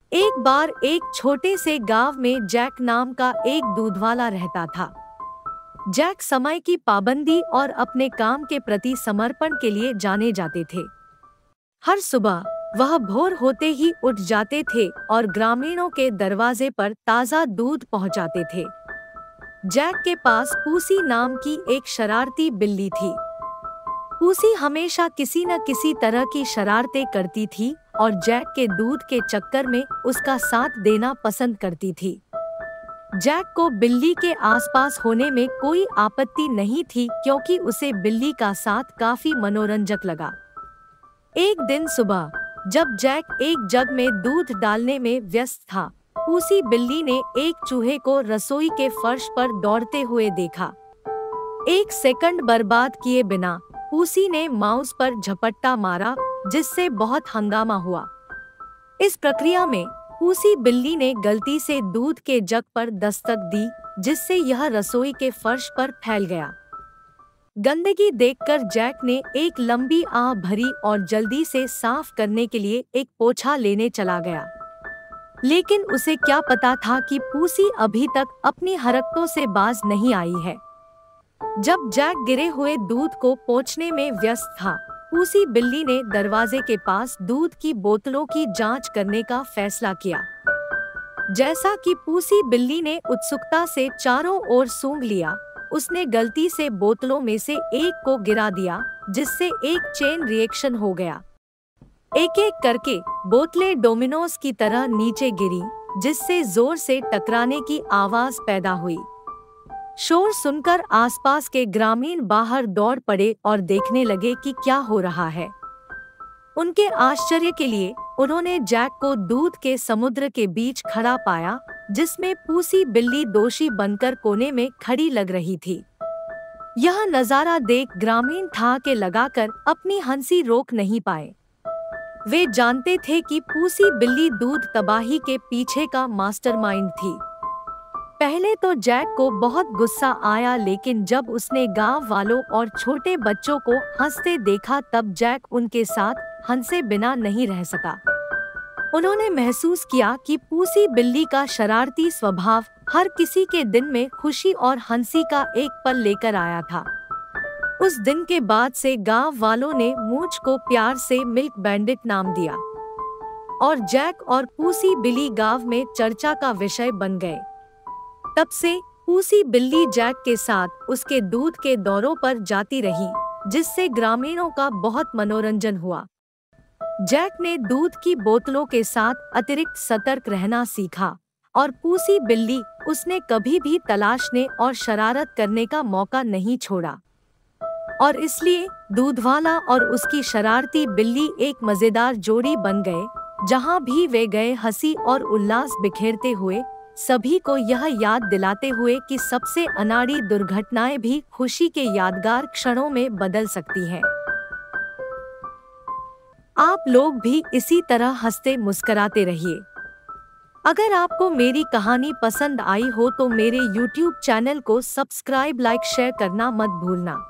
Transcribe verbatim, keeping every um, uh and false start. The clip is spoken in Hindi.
एक बार एक छोटे से गांव में जैक नाम का एक दूधवाला रहता था। जैक समय की पाबंदी और अपने काम के प्रति समर्पण के लिए जाने जाते थे। हर सुबह वह भोर होते ही उठ जाते थे और ग्रामीणों के दरवाजे पर ताज़ा दूध पहुंचाते थे। जैक के पास पूसी नाम की एक शरारती बिल्ली थी। पूसी हमेशा किसी न किसी तरह की शरारतें करती थी और जैक के दूध के चक्कर में उसका साथ देना पसंद करती थी। जैक को बिल्ली के आसपास होने में कोई आपत्ति नहीं थी क्योंकि उसे बिल्ली का साथ काफी मनोरंजक लगा। एक दिन सुबह जब जैक एक जग में दूध डालने में व्यस्त था, पूसी बिल्ली ने एक चूहे को रसोई के फर्श पर दौड़ते हुए देखा। एक सेकंड बर्बाद किए बिना पूसी ने माउस पर झपट्टा मारा, जिससे बहुत हंगामा हुआ। इस प्रक्रिया में पूसी बिल्ली ने गलती से दूध के जग पर दस्तक दी, जिससे यह रसोई के फर्श पर फैल गया। गंदगी देखकर जैक ने एक लंबी आह भरी और जल्दी से साफ करने के लिए एक पोछा लेने चला गया। लेकिन उसे क्या पता था कि पूसी अभी तक अपनी हरकतों से बाज नहीं आई है। जब जैक गिरे हुए दूध को पोंछने में व्यस्त था, पूसी बिल्ली ने दरवाजे के पास दूध की बोतलों की जांच करने का फैसला किया। जैसा कि पूसी बिल्ली ने उत्सुकता से चारों ओर सूंघ लिया, उसने गलती से बोतलों में से एक को गिरा दिया, जिससे एक चेन रिएक्शन हो गया। एक एक करके बोतलें डोमिनोज की तरह नीचे गिरी, जिससे जोर से टकराने की आवाज पैदा हुई। शोर सुनकर आसपास के ग्रामीण बाहर दौड़ पड़े और देखने लगे कि क्या हो रहा है। उनके आश्चर्य के लिए उन्होंने जैक को दूध के समुद्र के बीच खड़ा पाया, जिसमें पूसी बिल्ली दोषी बनकर कोने में खड़ी लग रही थी। यह नजारा देख ग्रामीण ठहाके लगाकर अपनी हंसी रोक नहीं पाए। वे जानते थे कि पूसी बिल्ली दूध तबाही के पीछे का मास्टरमाइंड थी। पहले तो जैक को बहुत गुस्सा आया, लेकिन जब उसने गांव वालों और छोटे बच्चों को हंसते देखा तब जैक उनके साथ हंसे बिना नहीं रह सका। उन्होंने महसूस किया कि पूसी बिल्ली का शरारती स्वभाव हर किसी के दिन में खुशी और हंसी का एक पल लेकर आया था। उस दिन के बाद से गांव वालों ने मूंछ को प्यार से मिल्क बैंडिट नाम दिया और जैक और पूसी बिल्ली गांव में चर्चा का विषय बन गए। तब से पूसी बिल्ली जैक के साथ उसके दूध के दौरों पर जाती रही, जिससे ग्रामीणों का बहुत मनोरंजन हुआ। जैक ने दूध की बोतलों के साथ अतिरिक्त सतर्क रहना सीखा और पूसी बिल्ली उसने कभी भी तलाशने और शरारत करने का मौका नहीं छोड़ा। और इसलिए दूधवाला और उसकी शरारती बिल्ली एक मजेदार जोड़ी बन गए। जहां भी वे गए हंसी और उल्लास बिखेरते हुए, सभी को यह याद दिलाते हुए कि सबसे अनाड़ी दुर्घटनाएं भी खुशी के यादगार क्षणों में बदल सकती हैं। आप लोग भी इसी तरह हंसते मुस्कराते रहिए। अगर आपको मेरी कहानी पसंद आई हो तो मेरे यूट्यूब चैनल को सब्सक्राइब, लाइक, शेयर करना मत भूलना।